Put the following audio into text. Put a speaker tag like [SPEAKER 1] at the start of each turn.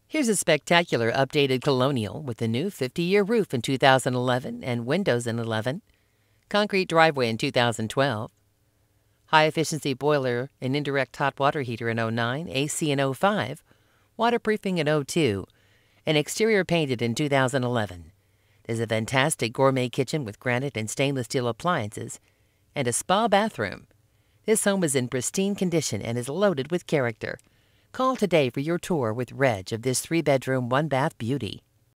[SPEAKER 1] Here's a spectacular updated Colonial with a new 50-year roof in 2011 and windows in 11, concrete driveway in 2012, high-efficiency boiler and indirect hot water heater in '09, AC in '05, waterproofing in '02, and exterior painted in 2011. There's a fantastic gourmet kitchen with granite and stainless steel appliances and a spa bathroom. This home is in pristine condition and is loaded with character. Call today for your tour with Reg of this 3-bedroom, 1-bath beauty.